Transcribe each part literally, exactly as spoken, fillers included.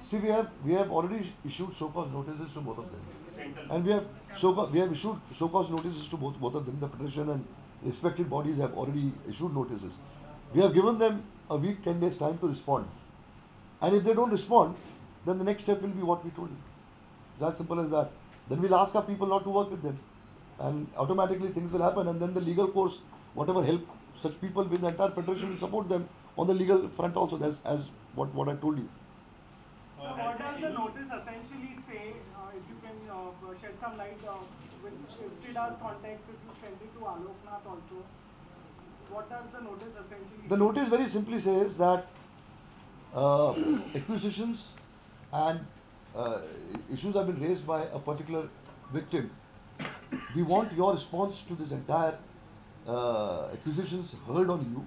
See, we have we have already issued show cause notices to both of them, and we have show cause, we have issued show cause notices to both both of them. The federation and respected bodies have already issued notices. We have given them a week, ten days time to respond, and if they don't respond, then the next step will be what we told you. It's as simple as that. Then we'll ask our people not to work with them, and automatically things will happen. And then the legal course, whatever help such people with the entire federation will support them on the legal front also. That's as what what I told you. So what does the notice essentially say? Uh, if you can uh, shed some light uh, with IFFTDA's context, if you send it to Alok Nath also, what does the notice essentially The say? notice very simply says that uh, accusations and uh, issues have been raised by a particular victim. We want your response to this entire uh, accusations heard on you.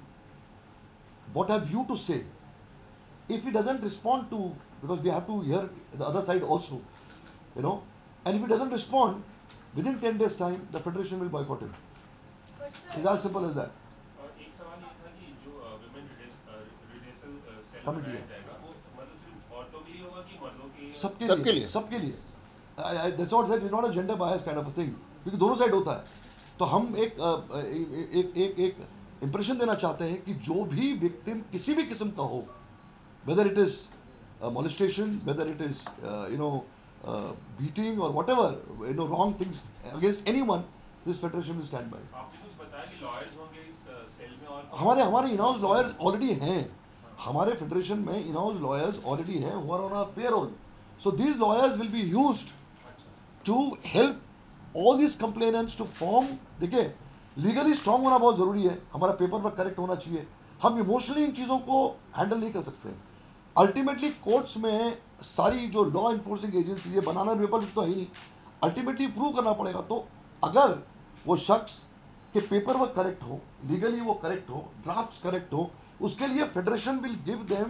What have you to say? If he doesn't respond to, because we have to hear the other side also, you know, and if he doesn't respond, within ten days time, the federation will boycott him. It's as simple as that. और एक सवाल ये था कि जो women redressal cell Committee बनाया जाएगा वो मतलब सिर्फ औरतों के लिए होगा कि मर्दों के लिए? सबके सबके लिए लिए। सबके लिए that's what that is not a gender bias kind of a thing, क्योंकि दोनों साइड होता है. तो हम एक अ, एक एक एक इंप्रेशन देना चाहते हैं कि जो भी विक्टिम किसी भी किस्म का हो, whether it is molestation, whether it is uh, you know uh, beating or whatever, you know, wrong things against anyone, this federation will stand by. आपने कुछ बताया कि lawyers होंगे इस सेल में और हमारे हमारे in-house lawyers already हैं, हमारे फेडरेशन में in-house lawyers already हैं who are on our payroll. So these lawyers will be used to help all these complainants to form. देखिए लीगली स्ट्रांग होना बहुत ज़रूरी है, हमारा पेपर वर्क करेक्ट होना चाहिए. हम इमोशनली इन चीज़ों को हैंडल नहीं कर सकते. अल्टीमेटली कोर्ट्स में सारी जो लॉ इन्फोर्सिंग एजेंसी, ये बनाना पेपर तो है ही नहीं, अल्टीमेटली प्रूव करना पड़ेगा. तो अगर वो शख्स के पेपर वर्क करेक्ट हो, लीगली वो करेक्ट हो, ड्राफ्ट्स करेक्ट हो, उसके लिए federation will give them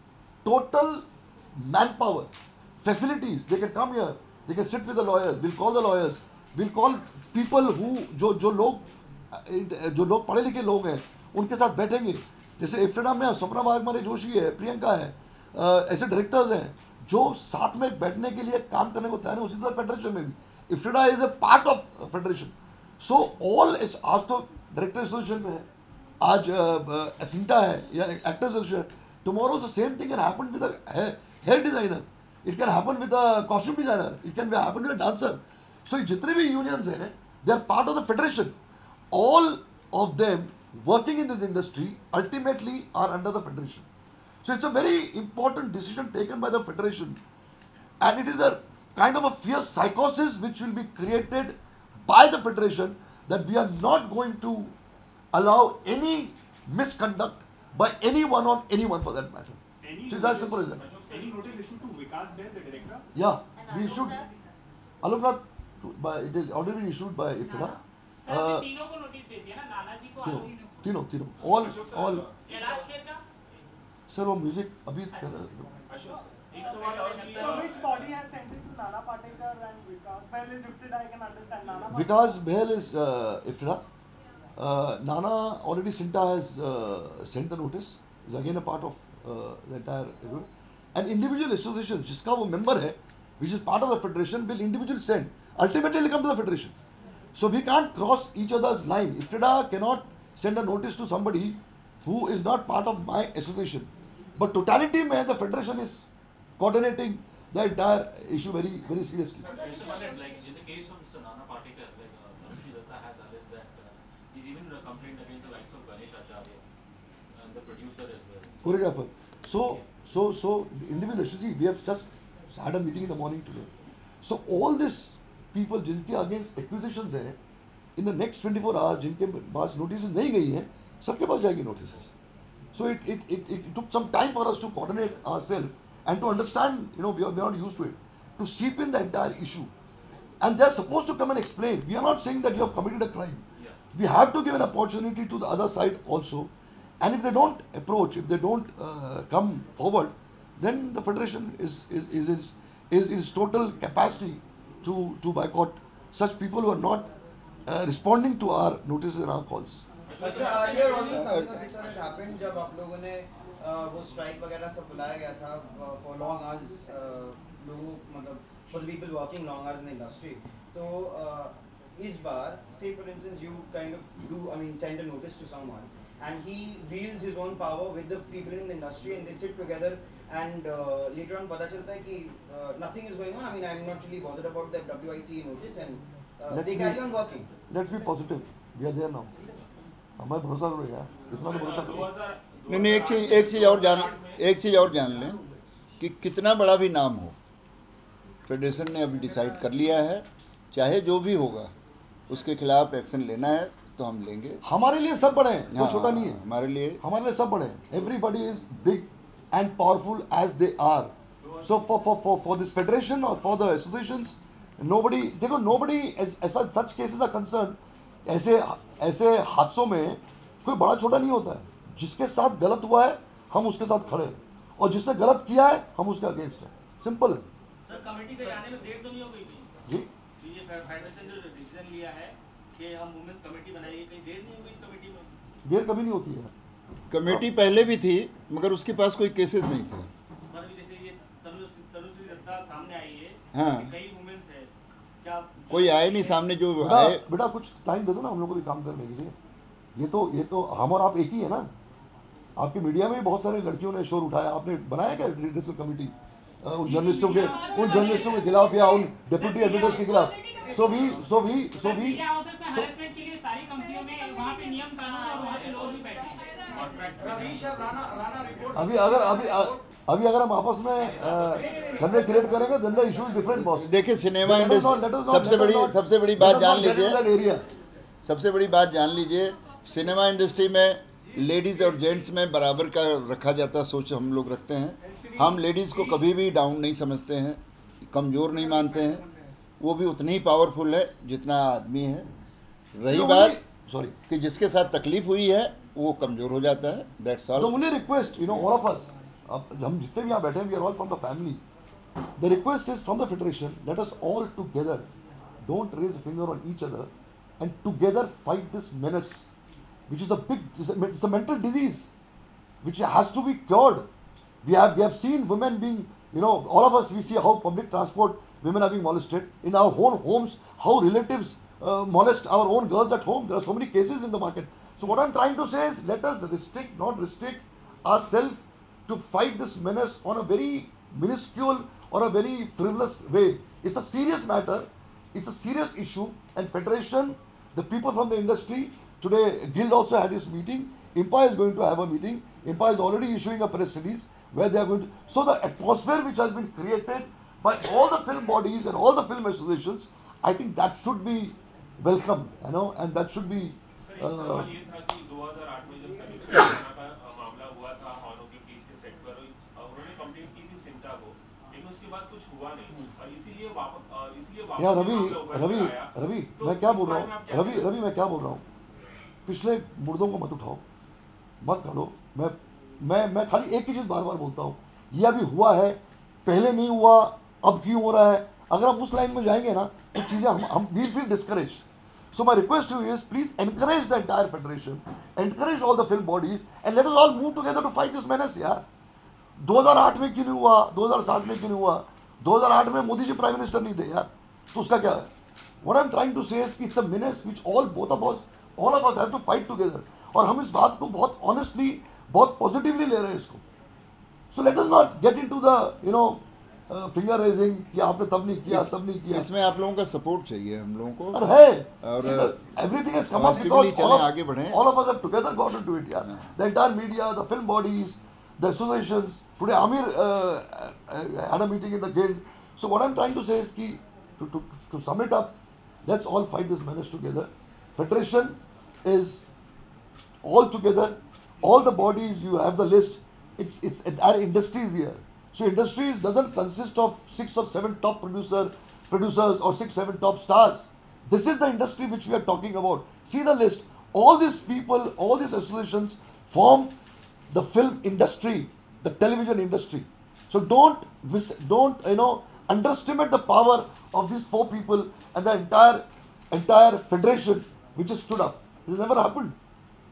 total manpower, facilities. They can come here, they can sit with the lawyers, will call the lawyers, will call people who जो जो लोग जो लोग पढ़े लिखे लोग हैं उनके साथ बैठेंगे. जैसे इफ्तिडा में सपना वाघमारे जोशी है, प्रियंका है, ऐसे डायरेक्टर्स हैं जो साथ में बैठने के लिए काम करने को तैयार है. उसी तरह फेडरेशन में भी IFTDA is a part of federation. So all आज तो डायरेक्टर एसोसिएशन में है, आज एसिंटा है या actor association. Tomorrow the same thing can happen with hair designer, it can happen with costume designer, it can happen with dancer. So जितने भी unions हैं they are part of the federation. All of them working in this industry ultimately are under the federation. So it's a very important decision taken by the federation, and it is a kind of a fierce psychosis which will be created by the federation that we are not going to allow any misconduct by anyone on anyone for that matter. Any So it's as simple as that. Any notice issued to Vikas Bain, the director? Yeah, we should. Alok Nath, by it is already been issued by IFFTDA. Sir Uh, तीनों को notice दे दिया ना, नाना जी को, तीनों आलोक को, तीनों तीनों all all Kailash Kher का. सर वो म्यूजिक अभी कर रहे हैं. अशोक एक सवाल और कि So which body has sent it to Nana Patekar and Vikas? Well, is IFFTDA, I can understand. Nana Patekar. Vikas Bahl is uh, IFFTDA. Uh, Nana already Sinta has uh, sent the notice. Is again a part of uh, the entire group. An individual association जिसका वो member है, which is part of the federation, will individually send. Ultimately, will come to the federation. So we can't cross each other's line. IFFTDA cannot send a notice to somebody who is not part of my association. But totality mein the federation is coordinating the entire issue very very seriously. Mister Pandit, like in the case of Mister Nana Patekar, like uh, Lakshmi Datta has alleged that uh, he's even uh, complained against the likes of Ganesh Acharya and the producer as well. Choreographer. So so so individual see, we have just had a meeting in the morning today. So all this people जिनके against acquisitions हैं, in the next twenty four hours जिनके पास notice नहीं गई हैं, सबके पास जाएगी notice. So it it it it took some time for us to coordinate ourselves and to understand, you know, we are not used to it, to seep in the entire issue. And they are supposed to come and explain. We are not saying that you have committed a crime. We have to give an opportunity to the other side also. And if they don't approach, if they don't come forward, then the federation is is is is is is total capacity to to boycott such people who are not uh, responding to our notices and our calls. अच्छा earlier also something of this sort has happened जब आप लोगों ने uh, वो strike वगैरह सब बुलाया गया था फॉर लॉन्ग आवर्स, लोगों मतलब for the people working long hours in the industry. तो uh, इस बार say for instance you kind of do I mean send a notice to someone and he wields his own power with the people in the industry and they sit together and uh, later on पता चलता है कि uh, nothing is going on. I mean I'm not really bothered about the W I C E notice and uh, Let's they be- carry on working. Let's be positive, we are there now. हमारे भरोसा करो यार, इतना तो भरोसा दो करो. हजार नहीं नहीं एक चीज़ एक चीज़ और जान एक चीज़ और जान लें कि कितना बड़ा भी नाम हो, फेडरेशन ने अभी डिसाइड कर लिया है, चाहे जो भी होगा उसके खिलाफ एक्शन लेना है तो हम लेंगे. हमारे लिए सब बड़े हैं, कोई हाँ, छोटा नहीं है. हमारे लिए हमारे लिए सब बड़े हैं. Everybody is big and powerful as they are. So for for for for this federation और फॉर द एसोसिएशंस, नोबडी, देखो nobody as far such cases are concern, ऐसे ऐसे हादसों में कोई बड़ा छोटा नहीं होता है. जिसके साथ गलत हुआ है हम उसके साथ खड़े हैं, और जिसने गलत किया है हम उसके अगेंस्ट है. सिंपल है सर कमेटी पे जाने में देर तो नहीं हो गई कहीं? जी. तो ये फेडरेशन जो डिसीजन लिया है कि हम वुमेन्स कमेटी बनाएंगे, कहीं देर नहीं हो गई इस कमेटी में? देर कभी नहीं होती है. कमेटी पहले भी थी मगर उसके पास कोई केसेस नहीं थे. मतलब जैसे ये तनु तनुश्री दत्ता सामने आई है, हाँ. ऐसी कई वुमेन्स है, क्या कोई आए नहीं सामने जो बेटा आए. बेटा कुछ टाइम दे दो ना हम लोग को भी काम करने के लिए. ये तो ये तो हम और आप एक ही है ना. आपकी मीडिया में भी बहुत सारे लड़कियों ने शोर उठाया. आपने बनाया क्या रिड्रेसल कमेटी उन जर्नलिस्टों के उन जर्नलिस्टों के खिलाफ या उन डेप्यूटी एडिटर्स के खिलाफ? So we so we so we media houses में हरासमेंट के लिए सारी कंपनियों में वहाँ पे नियम कानून और वहाँ पे लोग भी बैठे हैं. रवीश अब राणा राणा रिपोर्ट अभी अगर अभी अभी अगर हम आपस में गन्ने क्रिएट करेंगे then the issue is different boss. देखिए cinema Let us not- let us industry not- सबसे let us बड़ी not- सबसे बड़ी let बात us जान not get into that लीजिए area. सबसे बड़ी बात जान लीजिए सिनेमा इंडस्ट्री में लेडीज़ और जेंट्स में बराबर का रखा जाता सोच हम लोग रखते हैं. हम लेडीज़ को कभी भी डाउन नहीं समझते हैं, कमज़ोर नहीं मानते हैं. वो भी उतनी ही पावरफुल है जितना आदमी है. रही The बात only- sorry. कि जिसके साथ तकलीफ हुई है वो कमज़ोर हो जाता है. That's The all. only request, you know, all of us, अब हम जितने भी यहाँ बैठे हैं, we are all from the family. The request is from the federation, let us all together, don't raise a finger on each other, and together fight this menace, which is a big, it's a, it's a mental disease, which has to be cured. We have we have seen women being, you know, all of us, we see how public transport women are being molested in our own homes, how relatives uh, molest our own girls at home. There are so many cases in the market. So what I'm trying to say is, let us restrict, not restrict ourselves to fight this menace on a very minuscule or a very frivolous way. It's a serious matter. It's a serious issue. And federation, the people from the industry, today Guild also had this meeting. IMPA is going to have a meeting. IMPA is already issuing a press release where they are going to. So the atmosphere which has been created by all the film bodies and all the film associations, I think that should be welcomed, you know, and that should be. Sir एक Uh, सवाल ये था कि दो हज़ार आठ में जब तनिष्क राणा का अ, मामला हुआ था हॉर्नो के केस के सेट पर, अ, उन्होंने कंप्लेंट की थी सिंटा को, लेकिन उसके बाद कुछ हुआ नहीं और इसीलिए वापस अ, इसलिए वापस यार ये रवि मामला उभर रवि कर आया. रवि तो मैं क्या इस बोल रहा बारे में आप हूँ क्या रवि कहेंगे? रवि मैं क्या बोल रहा हूँ. पिछले मुर्दों को मत उठाओ, मत काढ़ो. मैं मैं मैं खाली एक ही चीज़ बार बार बोलता हूँ, ये अभी हुआ है, पहले नहीं हुआ, अब क्यों हो रहा है. अगर हम उस लाइन में जाएंगे ना तो चीज़ें हम हम will feel discourage. So my request to you is, please encourage the entire federation, encourage all the film bodies, and let us all move together to fight this menace. यार दो हज़ार आठ में क्यों नहीं हुआ, दो हज़ार सात में क्यों नहीं हुआ, दो हज़ार आठ में मोदी जी प्राइम मिनिस्टर नहीं थे यार, तो उसका क्या है. What I'm trying to say is कि it's a menace which all both of us, all of us have to fight together. और हम इस बात को बहुत honestly, बहुत positively ले रहे हैं इसको. So let us not get into the, you know, uh, finger raising कि आपने तब नहीं किया, तब नहीं किया. इसमें आप लोगों का सपोर्ट चाहिए हम लोगों को. और है. और See, the, everything has come up positively because all चलें, of, आगे बढ़ें. all of us have together got into it. यार. The entire media, the film bodies, the associations. Today Amir uh, uh, had a meeting in the guild. So what I'm trying to say is कि to, to, to sum it up, let's all fight this menace together. Federation is all together. All the bodies, you have the list. It's it's entire industries here. So industries doesn't consist of six or seven top producer producers or six seven top stars. This is the industry which we are talking about. See the list. All these people, all these associations form the film industry, the television industry. So don't miss, don't you know underestimate the power of these four people and the entire entire federation which has stood up. This has never happened.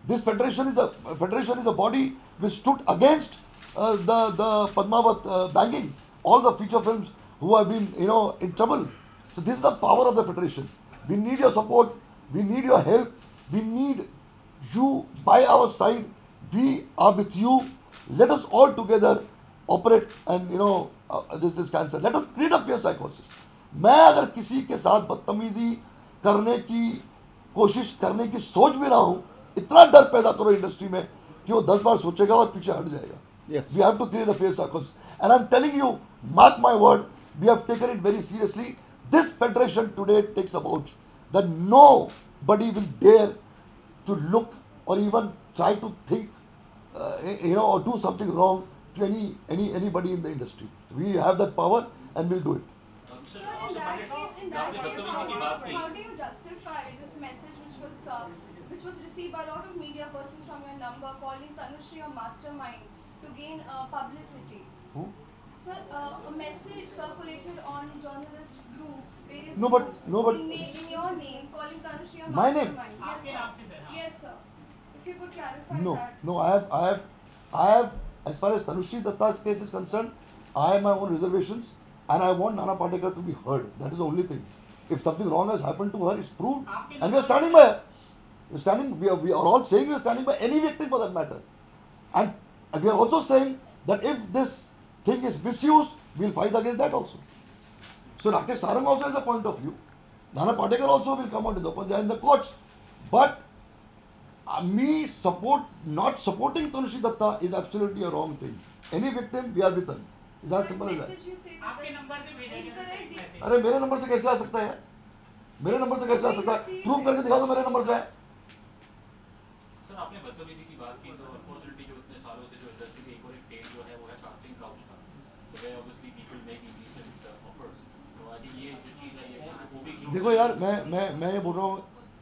This federation is a federation is a body which stood against uh, the the Padmavat uh, banging all the feature films who have been you know in trouble. So this is the power of the federation. We need your support. We need your help. We need you by our side. We are with you. Let us all together operate and you know uh, this this cancer. Let us create a fear psychosis. मैं अगर किसी के साथ बदतमीजी करने की कोशिश करने की सोच भी रहा हूँ, इतना डर पैदा करो इंडस्ट्री में कि वो दस बार सोचेगा और पीछे हट जाएगा. Yes. We have to create the fear psychosis. And I'm telling you, mark my word, we have taken it very seriously. This federation today takes about that nobody will dare to look or even try to think, uh, you know, or do something wrong to any any anybody in the industry. We have that power and we'll do it. Sir, in that case, in that case, how, how do you justify this message which was uh, which was received by a lot of media persons from your number calling Tanushree a mastermind to gain uh, publicity? Who? Sir, uh, a message circulated on journalist groups, various No, but- groups, no, but- in, na- in your name, calling Tanushree a My name? mastermind. आपके Yes, नाम sir. से sir, हाँ. Yes, sir. If you could clarify No, that. no, I have, I have, I have, as far as Tanushree Datta's case is concerned, I have my own reservations and I want Nana Patekar to be heard. That is the only thing. If something wrong has happened to her, it's proved and we are standing by her. We are standing, we are, we are all saying we are standing by any victim for that matter. And, and we are also saying that if this thing is misused, we will fight against that also. So Rakesh Sarang also has a point of view. Nana Patekar also will come out in the open, they are in the courts. But uh, me support, not supporting Tanushree Datta is absolutely a wrong thing. Any victim, we are with them. It's as simple as that. Message you say that आपके is number से भेजा गया था incorrect. Message. अरे मेरे number से कैसे आ सकता है? मेरे नंबर से कैसे आ सकता है? प्रूफ करके दिखा दो मेरे नंबर से है. सर आपने बदतमीजी की बात की तो अनफॉर्चुनेटली जो इतने सालों से जो इंडस्ट्री में एक और एक ट्रेड जो है वो है कास्टिंग काउच का. तो they obviously people make indecent offers. तो आई थिंक ये जो चीज़ है ये वो भी देखो यार, मैं मैं मैं ये बोल रहा हूँ,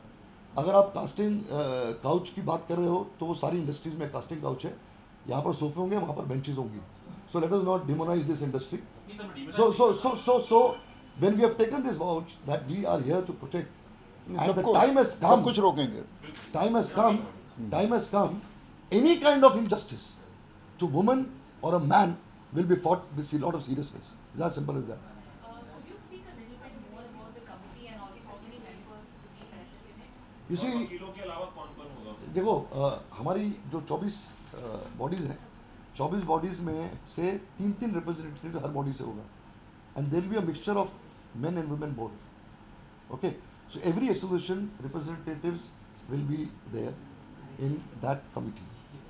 अगर आप कास्टिंग काउच की बात कर रहे हो तो वो सारी इंडस्ट्रीज में कास्टिंग काउच है. यहाँ पर सोफे होंगे, वहाँ पर बेंचेस होंगी. So let us not demonize this industry. So so so so so when we have taken this vouch that we are here to protect, and the सबको time has सब come. कुछ रोकेंगे. Time has come. Time has come. Any kind of injustice to woman or a man will be fought with a lot of seriousness. It's as simple as that. Uh, could you speak a little bit more about the committee and also how many members to be present in it? You see, वकीलों के अलावा कौन कौन होगा उसमें? देखो अ, हमारी जो चौबीस बॉडीज़ हैं, चौबीस बॉडीज़ में से तीन तीन रिप्रेजेंटेटिव हर बॉडी से होगा. And there will be a mixture of men and women both. Okay, so every association representatives will be there in that committee.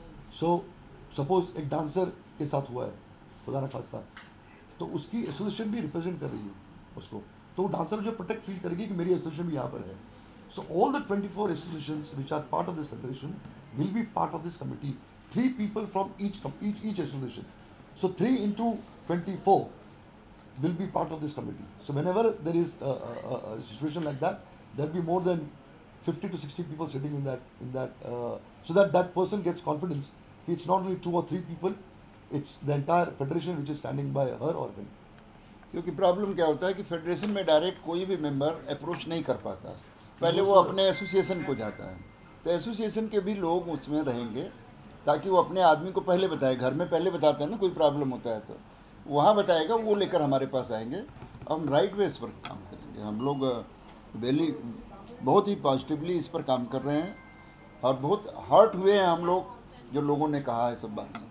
So suppose एक डांसर के साथ हुआ है, खुदा ना खास्ता, तो उसकी एसोसिएशन भी रिप्रेजेंट कर रही है उसको, तो वो डांसर जो प्रोटेक्ट फील करेगी कि मेरी एसोसिएशन भी यहाँ पर है. So all the twenty-four associations which are part of this federation will be part of this committee. Three people from each com- each each association. So three into twenty-four will be part of this committee. So whenever there is a, a, a situation like that, there will be more than fifty to sixty people sitting in that in that uh, so that that person gets confidence. It's not only two or three people; it's the entire federation which is standing by her or him. क्योंकि problem क्या होता है कि federation में direct कोई भी member approach नहीं कर पाता. पहले वो अपने एसोसिएशन को जाता है, तो एसोसिएशन के भी लोग उसमें रहेंगे ताकि वो अपने आदमी को पहले बताए. घर में पहले बताते हैं ना, कोई प्रॉब्लम होता है तो वहाँ बताएगा, वो लेकर हमारे पास आएंगे. हम राइट वे इस पर काम करेंगे. हम लोग वेली बहुत ही पॉजिटिवली इस पर काम कर रहे हैं और बहुत हर्ट हुए हैं हम लोग जो लोगों ने कहा है सब बातें.